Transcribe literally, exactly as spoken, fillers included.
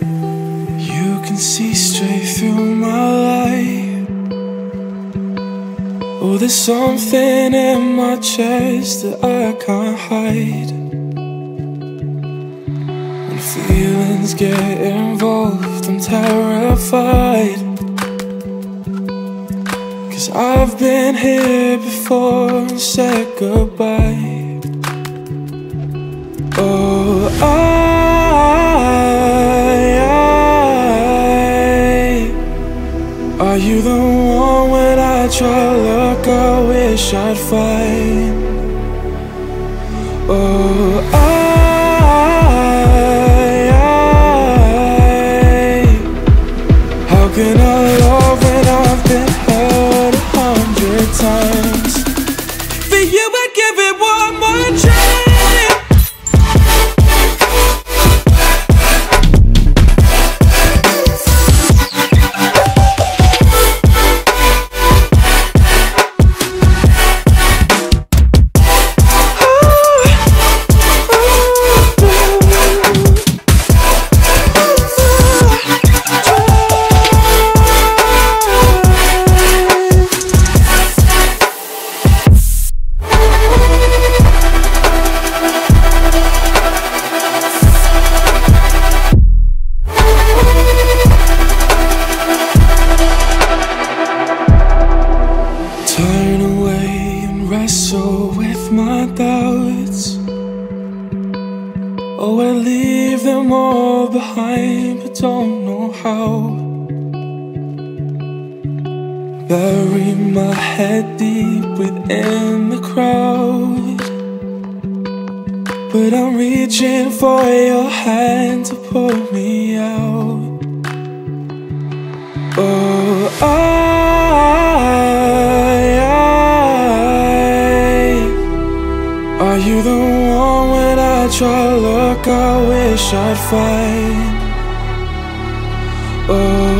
You can see straight through my light. Oh, there's something in my chest that I can't hide. When feelings get involved, I'm terrified. 'Cause I've been here before and said goodbye. Oh, I, I are you the one when I try look I wish I'd find? Oh, I, I how can I love when I've been hurt a hundred times? For you I'd give it one more try. Turn away and wrestle with my doubts. Oh, I leave them all behind, but don't know how. Bury my head deep within the crowd, but I'm reaching for your hand to pull me out. Oh, I are you the one when I try look I wish I'd find? Oh,